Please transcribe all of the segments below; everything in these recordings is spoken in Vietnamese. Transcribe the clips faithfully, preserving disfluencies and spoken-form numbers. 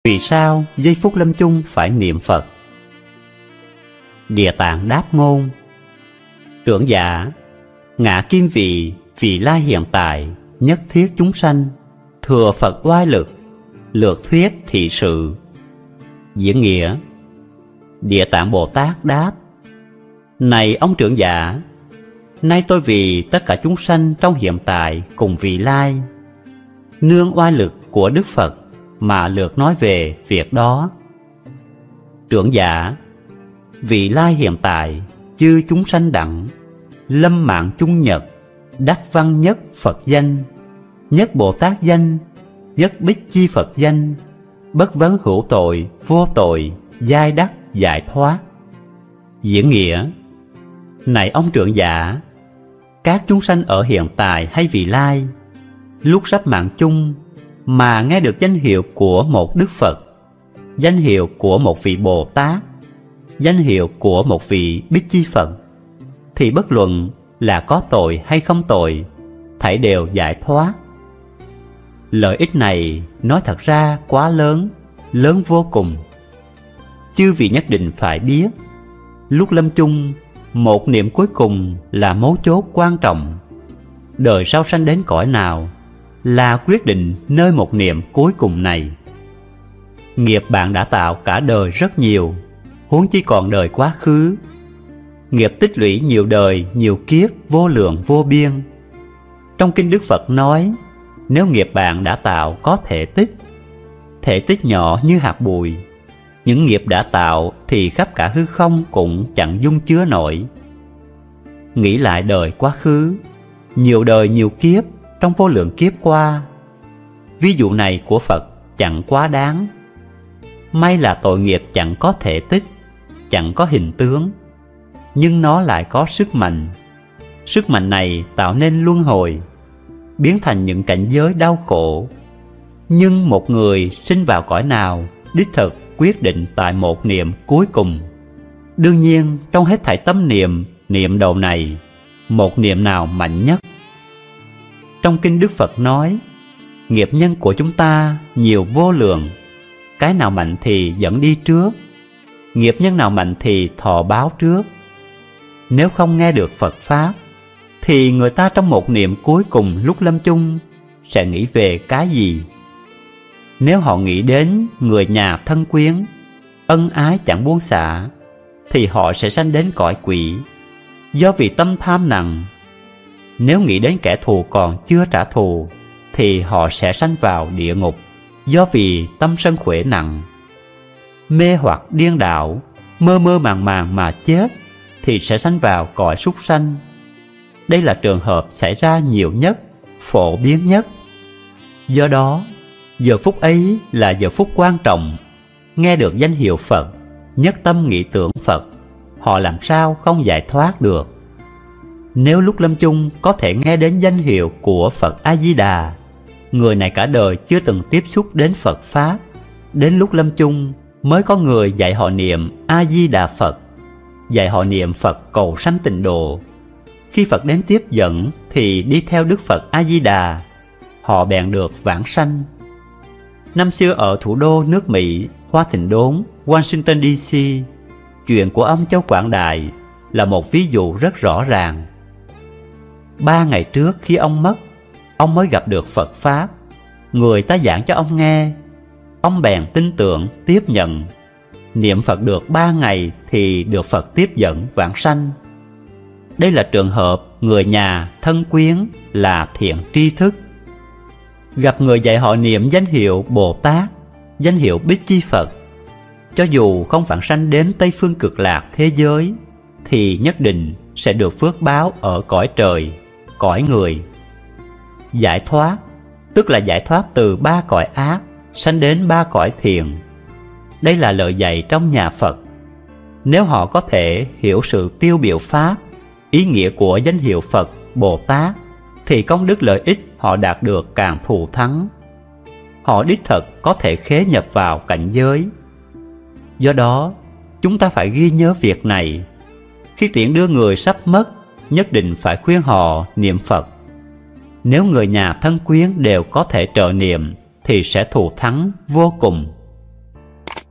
Vì sao giây phút lâm chung phải niệm Phật? Địa Tạng đáp ngôn: Trưởng giả, ngã kim vị, vị lai hiện tại, nhất thiết chúng sanh, thừa Phật oai lực, lược thuyết thị sự. Diễn nghĩa: Địa Tạng Bồ Tát đáp: Này ông trưởng giả, nay tôi vì tất cả chúng sanh trong hiện tại cùng vị lai, nương oai lực của Đức Phật mà lược nói về việc đó. Trưởng giả, vị lai hiện tại, chư chúng sanh đẳng, lâm mạng chung nhật, đắc văn nhất Phật danh, nhất Bồ Tát danh, nhất Bích Chi Phật danh, bất vấn hữu tội, vô tội, giai đắc giải thoát. Diễn nghĩa: Này ông trưởng giả, các chúng sanh ở hiện tại hay vị lai, lúc sắp mạng chung mà nghe được danh hiệu của một Đức Phật, danh hiệu của một vị Bồ Tát, danh hiệu của một vị Bích Chi Phật, thì bất luận là có tội hay không tội, thảy đều giải thoát. Lợi ích này nói thật ra quá lớn, lớn vô cùng. Chư vị nhất định phải biết, lúc lâm chung, một niệm cuối cùng là mấu chốt quan trọng. Đời sau sanh đến cõi nào là quyết định nơi một niệm cuối cùng này. Nghiệp bạn đã tạo cả đời rất nhiều, huống chi còn đời quá khứ. Nghiệp tích lũy nhiều đời, nhiều kiếp, vô lượng vô biên. Trong kinh Đức Phật nói, nếu nghiệp bạn đã tạo có thể tích, thể tích nhỏ như hạt bụi, những nghiệp đã tạo thì khắp cả hư không cũng chẳng dung chứa nổi. Nghĩ lại đời quá khứ, nhiều đời nhiều kiếp, trong vô lượng kiếp qua, ví dụ này của Phật chẳng quá đáng. May là tội nghiệp chẳng có thể tích, chẳng có hình tướng, nhưng nó lại có sức mạnh. Sức mạnh này tạo nên luân hồi, biến thành những cảnh giới đau khổ. Nhưng một người sinh vào cõi nào, đích thực quyết định tại một niệm cuối cùng. Đương nhiên trong hết thảy tâm niệm, niệm đầu này, một niệm nào mạnh nhất? Trong kinh Đức Phật nói, nghiệp nhân của chúng ta nhiều vô lượng, cái nào mạnh thì dẫn đi trước, nghiệp nhân nào mạnh thì thọ báo trước. Nếu không nghe được Phật Pháp, thì người ta trong một niệm cuối cùng lúc lâm chung sẽ nghĩ về cái gì? Nếu họ nghĩ đến người nhà thân quyến, ân ái chẳng buông xả, thì họ sẽ sanh đến cõi quỷ, do vì tâm tham nặng. Nếu nghĩ đến kẻ thù còn chưa trả thù, thì họ sẽ sanh vào địa ngục, do vì tâm sân khỏe nặng. Mê hoặc điên đảo, mơ mơ màng màng mà chết, thì sẽ sanh vào cõi súc sanh. Đây là trường hợp xảy ra nhiều nhất, phổ biến nhất. Do đó, giờ phút ấy là giờ phút quan trọng. Nghe được danh hiệu Phật, nhất tâm nghĩ tưởng Phật, họ làm sao không giải thoát được? Nếu lúc lâm chung có thể nghe đến danh hiệu của Phật A-di-đà, người này cả đời chưa từng tiếp xúc đến Phật Pháp, đến lúc lâm chung mới có người dạy họ niệm A-di-đà Phật, dạy họ niệm Phật cầu sanh tịnh độ. Khi Phật đến tiếp dẫn thì đi theo Đức Phật A-di-đà, họ bèn được vãng sanh. Năm xưa ở thủ đô nước Mỹ, Hoa Thịnh Đốn, Washington đê xê, chuyện của ông Châu Quảng Đại là một ví dụ rất rõ ràng. Ba ngày trước khi ông mất, ông mới gặp được Phật Pháp. Người ta giảng cho ông nghe, ông bèn tin tưởng tiếp nhận. Niệm Phật được ba ngày thì được Phật tiếp dẫn vãng sanh. Đây là trường hợp người nhà thân quyến là thiện tri thức. Gặp người dạy họ niệm danh hiệu Bồ Tát, danh hiệu Bích Chi Phật, cho dù không vãng sanh đến Tây Phương Cực Lạc thế giới, thì nhất định sẽ được phước báo ở cõi trời, cõi người. Giải thoát, tức là giải thoát từ ba cõi ác, sanh đến ba cõi thiện. Đây là lời dạy trong nhà Phật. Nếu họ có thể hiểu sự tiêu biểu Pháp, ý nghĩa của danh hiệu Phật, Bồ Tát, thì công đức lợi ích họ đạt được càng thù thắng. Họ đích thực có thể khế nhập vào cảnh giới. Do đó, chúng ta phải ghi nhớ việc này. Khi tiễn đưa người sắp mất, nhất định phải khuyên họ niệm Phật. Nếu người nhà thân quyến đều có thể trợ niệm, thì sẽ thù thắng vô cùng.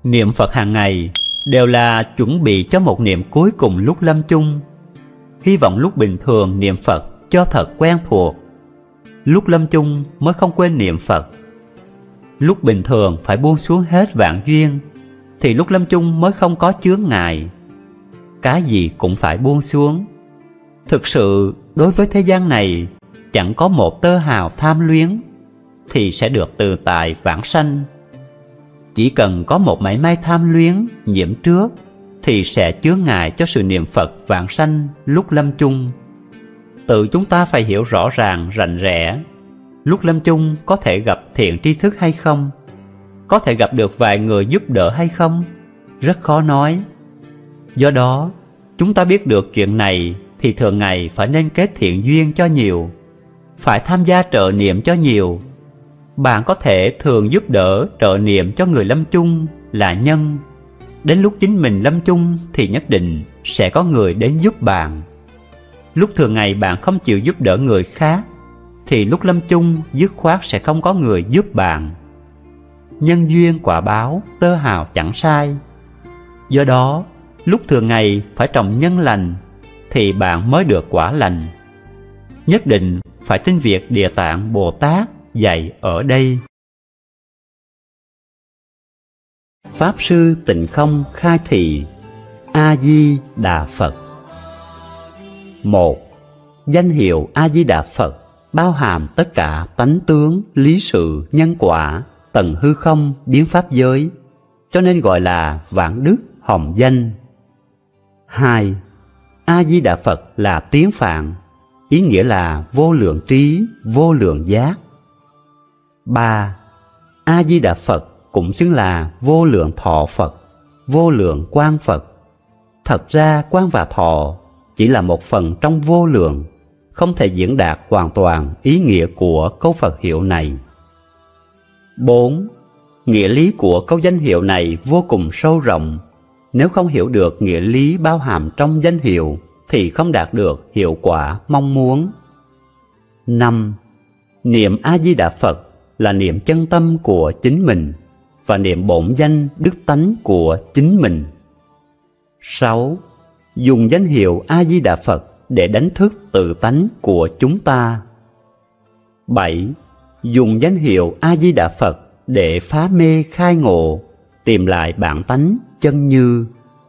Niệm Phật hàng ngày đều là chuẩn bị cho một niệm cuối cùng lúc lâm chung. Hy vọng lúc bình thường niệm Phật cho thật quen thuộc, lúc lâm chung mới không quên niệm Phật. Lúc bình thường phải buông xuống hết vạn duyên, thì lúc lâm chung mới không có chướng ngại. Cái gì cũng phải buông xuống. Thực sự đối với thế gian này chẳng có một tơ hào tham luyến, thì sẽ được tự tại vãng sanh. Chỉ cần có một mảy may tham luyến nhiễm trước, thì sẽ chướng ngại cho sự niệm Phật vãng sanh lúc lâm chung. Tự chúng ta phải hiểu rõ ràng rành rẽ, lúc lâm chung có thể gặp thiện tri thức hay không, có thể gặp được vài người giúp đỡ hay không, rất khó nói. Do đó, chúng ta biết được chuyện này thì thường ngày phải nên kết thiện duyên cho nhiều, phải tham gia trợ niệm cho nhiều. Bạn có thể thường giúp đỡ trợ niệm cho người lâm chung là nhân. Đến lúc chính mình lâm chung thì nhất định sẽ có người đến giúp bạn. Lúc thường ngày bạn không chịu giúp đỡ người khác, thì lúc lâm chung dứt khoát sẽ không có người giúp bạn. Nhân duyên quả báo, tơ hào chẳng sai. Do đó, lúc thường ngày phải trồng nhân lành, thì bạn mới được quả lành. Nhất định phải tin việc Địa Tạng Bồ Tát dạy ở đây. Pháp Sư Tịnh Không khai thị A Di Đà Phật. Một. Danh hiệu A Di Đà Phật bao hàm tất cả tánh tướng, lý sự, nhân quả, tầng hư không, biến pháp giới, cho nên gọi là vạn đức hồng danh. Hai. A Di Đà Phật là tiếng Phạn, ý nghĩa là vô lượng trí, vô lượng giác. Ba. A Di Đà Phật cũng xưng là vô lượng thọ Phật, vô lượng quang Phật. Thật ra quang và thọ chỉ là một phần trong vô lượng, không thể diễn đạt hoàn toàn ý nghĩa của câu Phật hiệu này. Bốn. Nghĩa lý của câu danh hiệu này vô cùng sâu rộng. Nếu không hiểu được nghĩa lý bao hàm trong danh hiệu thì không đạt được hiệu quả mong muốn. Năm. Niệm A Di Đà Phật là niệm chân tâm của chính mình và niệm bổn danh đức tánh của chính mình. Sáu. Dùng danh hiệu A Di Đà Phật để đánh thức tự tánh của chúng ta. Bảy. Dùng danh hiệu A Di Đà Phật để phá mê khai ngộ, tìm lại bản tánh chân như.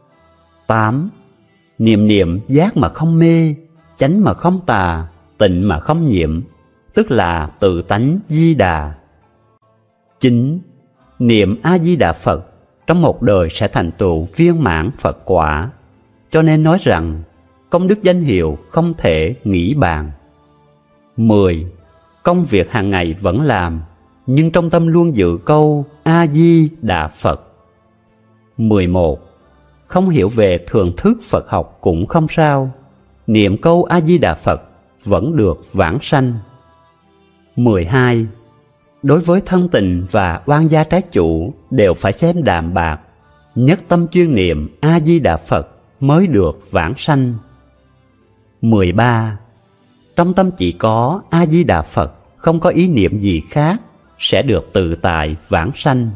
Tám. Niệm niệm giác mà không mê, chánh mà không tà, tịnh mà không nhiễm, tức là tự tánh Di Đà. Chín. Niệm A Di Đà Phật trong một đời sẽ thành tựu viên mãn Phật quả, cho nên nói rằng công đức danh hiệu không thể nghĩ bàn. Mười. Công việc hàng ngày vẫn làm, nhưng trong tâm luôn giữ câu A Di Đà Phật. Mười một. Không hiểu về thường thức Phật học cũng không sao, niệm câu A Di Đà Phật vẫn được vãng sanh. Mười hai. Đối với thân tình và oan gia trái chủ đều phải xem đạm bạc, nhất tâm chuyên niệm A Di Đà Phật mới được vãng sanh. Mười ba. Trong tâm chỉ có A Di Đà Phật, không có ý niệm gì khác, sẽ được tự tại vãng sanh.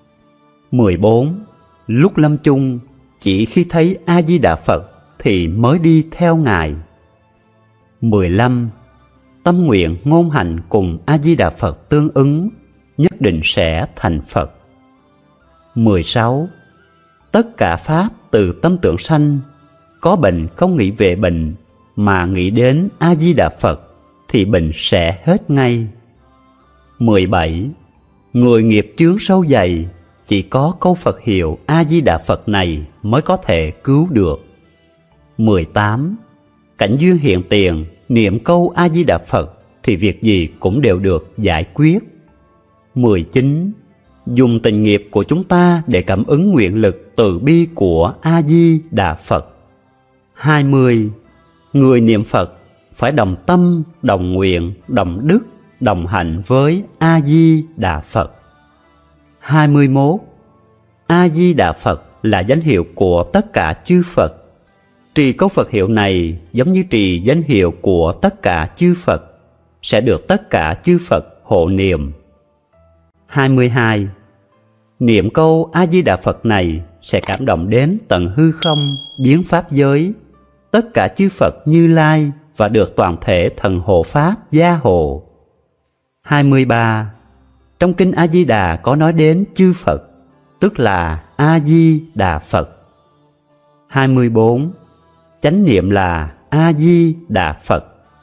Mười bốn. Lúc lâm chung, chỉ khi thấy A Di Đà Phật thì mới đi theo Ngài. Mười lăm. Tâm nguyện ngôn hành cùng A Di Đà Phật tương ứng, nhất định sẽ thành Phật. Mười sáu. Tất cả pháp từ tâm tưởng sanh, có bệnh không nghĩ về bệnh, mà nghĩ đến A Di Đà Phật thì bệnh sẽ hết ngay. Mười bảy. Người nghiệp chướng sâu dày, chỉ có câu Phật hiệu A Di Đà Phật này mới có thể cứu được. Mười tám. Cảnh duyên hiện tiền, niệm câu A Di Đà Phật thì việc gì cũng đều được giải quyết. Mười chín. Dùng tình nghiệp của chúng ta để cảm ứng nguyện lực từ bi của A Di Đà Phật. Hai mươi. Người niệm Phật phải đồng tâm, đồng nguyện, đồng đức, đồng hạnh với A Di Đà Phật. Hai mươi mốt. A Di Đà Phật là danh hiệu của tất cả chư Phật. Trì câu Phật hiệu này giống như trì danh hiệu của tất cả chư Phật, sẽ được tất cả chư Phật hộ niệm. Hai mươi hai. Niệm câu A-di-đà Phật này sẽ cảm động đến tận hư không, biến pháp giới, tất cả chư Phật Như Lai và được toàn thể thần hộ Pháp gia hộ. hai mươi ba. Trong Kinh A-di-đà có nói đến chư Phật, tức là A-di-đà Phật. hai mươi bốn. Chánh niệm là A-di-đà Phật.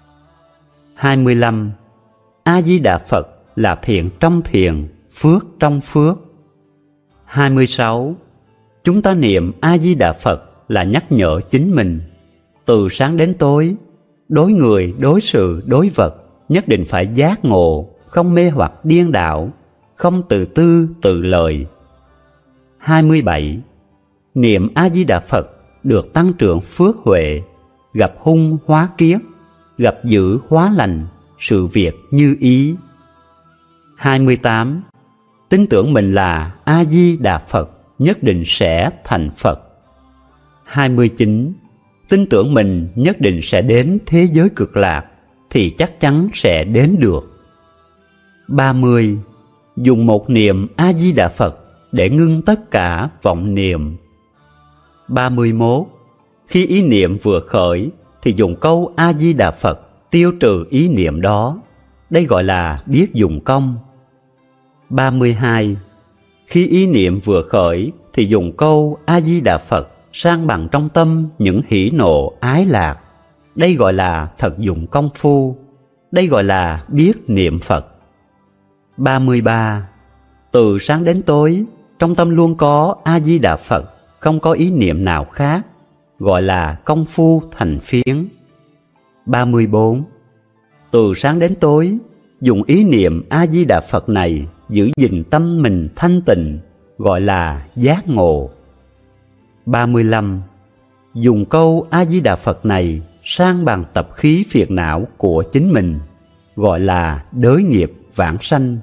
hai mươi lăm. A-di-đà Phật là thiện trong thiện, phước trong phước. hai mươi sáu. Chúng ta niệm A-di-đà Phật là nhắc nhở chính mình. Từ sáng đến tối, đối người, đối sự, đối vật, nhất định phải giác ngộ, không mê hoặc điên đảo, không tự tư, tự lợi. hai mươi bảy. Niệm A-di-đà Phật được tăng trưởng phước huệ, gặp hung hóa kiết, gặp dữ hóa lành, sự việc như ý. hai mươi tám. Tin tưởng mình là A-di-đà Phật, nhất định sẽ thành Phật. hai mươi chín. Tin tưởng mình nhất định sẽ đến thế giới cực lạc, thì chắc chắn sẽ đến được. ba mươi. Dùng một niệm A-di-đà Phật để ngưng tất cả vọng niệm. ba mươi mốt. Khi ý niệm vừa khởi thì dùng câu A-di-đà Phật tiêu trừ ý niệm đó. Đây gọi là biết dùng công. ba mươi hai. Khi ý niệm vừa khởi thì dùng câu A-di-đà Phật sang bằng trong tâm những hỷ nộ ái lạc. Đây gọi là thật dụng công phu. Đây gọi là biết niệm Phật. ba mươi ba. Từ sáng đến tối, trong tâm luôn có A-di-đà Phật, không có ý niệm nào khác, gọi là công phu thành phiến. ba mươi bốn. Từ sáng đến tối, dùng ý niệm A-di-đà Phật này giữ gìn tâm mình thanh tịnh, gọi là giác ngộ. ba mươi lăm. Dùng câu A-di-đà Phật này sang bằng tập khí phiền não của chính mình, gọi là đới nghiệp vãng sanh.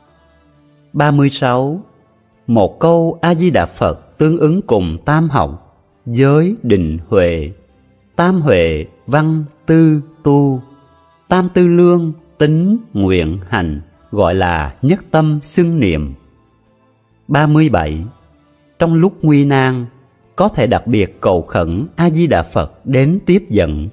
ba mươi sáu. Một câu A-di-đà Phật tương ứng cùng tam học, giới, định, huệ. Tam huệ, văn, tư, tu. Tam tư lương, tính, nguyện, hành, gọi là nhất tâm xưng niệm. ba mươi bảy. Trong lúc nguy nan, có thể đặc biệt cầu khẩn A-di-đà Phật đến tiếp dẫn.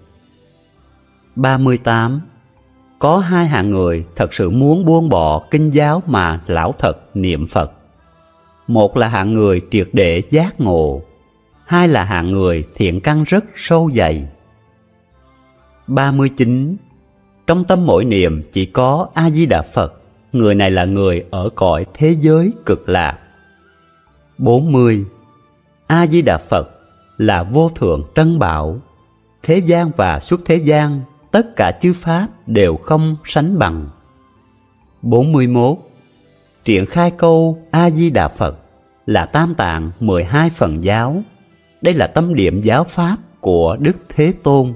ba mươi tám. Có hai hạng người thật sự muốn buông bỏ kinh giáo mà lão thật niệm Phật. Một là hạng người triệt để giác ngộ, hai là hạng người thiện căn rất sâu dày. ba mươi chín. Trong tâm mỗi niệm chỉ có A-di-đà Phật, người này là người ở cõi thế giới cực lạc. bốn mươi. A-di-đà Phật là vô thượng trân bảo, thế gian và xuất thế gian, tất cả chư pháp đều không sánh bằng. bốn mươi mốt. Triển khai câu A-di-đà Phật là tam tạng mười hai phần giáo. Đây là tâm điểm giáo pháp của Đức Thế Tôn.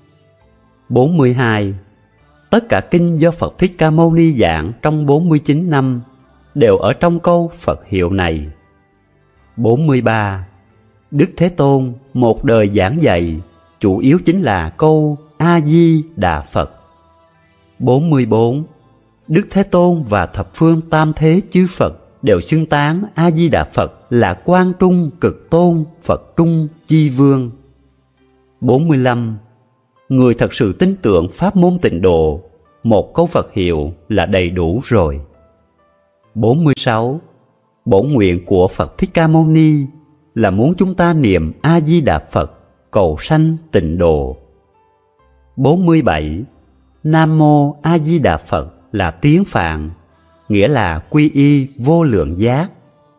bốn mươi hai. Tất cả kinh do Phật Thích Ca Mâu Ni giảng trong bốn mươi chín năm đều ở trong câu Phật hiệu này. bốn mươi ba. Đức Thế Tôn một đời giảng dạy chủ yếu chính là câu A-di-đà Phật. bốn mươi bốn. Đức Thế Tôn và thập phương tam thế chư Phật đều xưng tán A-di-đà Phật là Quang Trung Cực Tôn Phật Trung Chi Vương. bốn mươi lăm. Người thật sự tin tưởng pháp môn tịnh độ, một câu Phật hiệu là đầy đủ rồi. bốn mươi sáu. Bổn nguyện của Phật Thích Ca Mâu Ni là muốn chúng ta niệm A-di-đà Phật cầu sanh tịnh độ. bốn mươi bảy. Nam Mô A Di Đà Phật là tiếng Phạn, nghĩa là quy y vô lượng giác.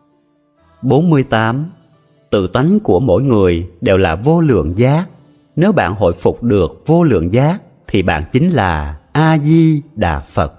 bốn mươi tám. Tự tánh của mỗi người đều là vô lượng giác. Nếu bạn hồi phục được vô lượng giác thì bạn chính là A Di Đà Phật.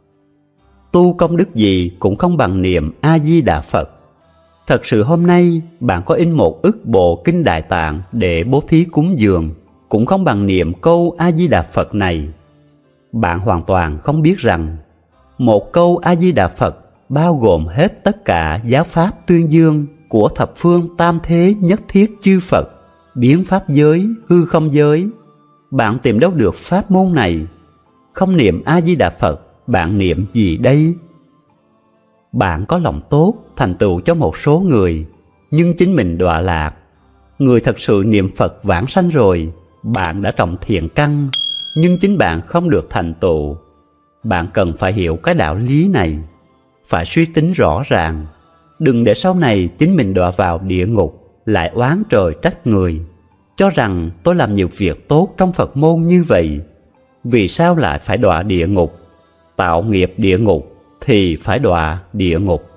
Tu công đức gì cũng không bằng niệm A Di Đà Phật. Thật sự hôm nay bạn có in một ức bộ kinh Đại Tạng để bố thí cúng dường, cũng không bằng niệm câu A Di Đà Phật này. Bạn hoàn toàn không biết rằng một câu A Di Đà Phật bao gồm hết tất cả giáo pháp tuyên dương của thập phương tam thế nhất thiết chư Phật, biến pháp giới, hư không giới. Bạn tìm đâu được pháp môn này? Không niệm A Di Đà Phật, bạn niệm gì đây? Bạn có lòng tốt thành tựu cho một số người, nhưng chính mình đọa lạc. Người thật sự niệm Phật vãng sanh rồi, bạn đã trồng thiện căn, nhưng chính bạn không được thành tựu. Bạn cần phải hiểu cái đạo lý này, phải suy tính rõ ràng. Đừng để sau này chính mình đọa vào địa ngục, lại oán trời trách người, cho rằng tôi làm nhiều việc tốt trong Phật môn như vậy, vì sao lại phải đọa địa ngục? Tạo nghiệp địa ngục thì phải đọa địa ngục.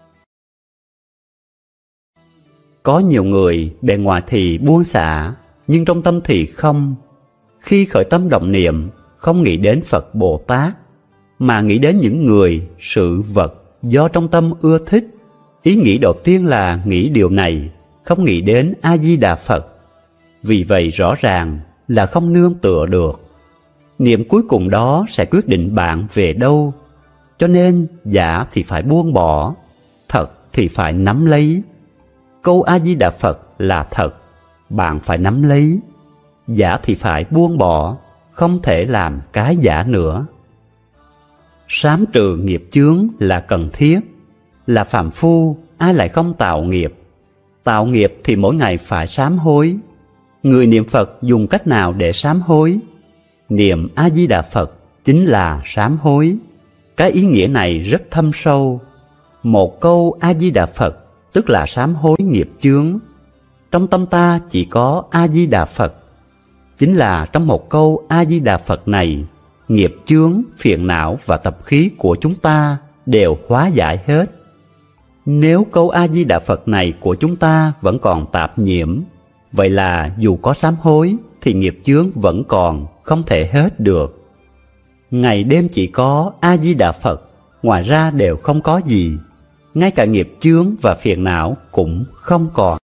Có nhiều người bề ngoài thì buông xả, nhưng trong tâm thì không. Khi khởi tâm động niệm, không nghĩ đến Phật Bồ Tát, mà nghĩ đến những người, sự vật do trong tâm ưa thích. Ý nghĩ đầu tiên là nghĩ điều này, không nghĩ đến A-di-đà Phật. Vì vậy rõ ràng là không nương tựa được. Niệm cuối cùng đó sẽ quyết định bạn về đâu. Cho nên giả thì phải buông bỏ, thật thì phải nắm lấy. Câu A-di-đà Phật là thật, bạn phải nắm lấy. Giả thì phải buông bỏ, không thể làm cái giả nữa. Sám trừ nghiệp chướng là cần thiết. Là phàm phu, ai lại không tạo nghiệp? Tạo nghiệp thì mỗi ngày phải sám hối. Người niệm Phật dùng cách nào để sám hối? Niệm A-di-đà Phật chính là sám hối. Cái ý nghĩa này rất thâm sâu. Một câu A-di-đà Phật tức là sám hối nghiệp chướng. Trong tâm ta chỉ có A-di-đà Phật. Chính là trong một câu A-di-đà Phật này, nghiệp chướng, phiền não và tập khí của chúng ta đều hóa giải hết. Nếu câu A-di-đà Phật này của chúng ta vẫn còn tạp nhiễm, vậy là dù có sám hối thì nghiệp chướng vẫn còn, không thể hết được. Ngày đêm chỉ có A-di-đà Phật, ngoài ra đều không có gì. Ngay cả nghiệp chướng và phiền não cũng không còn.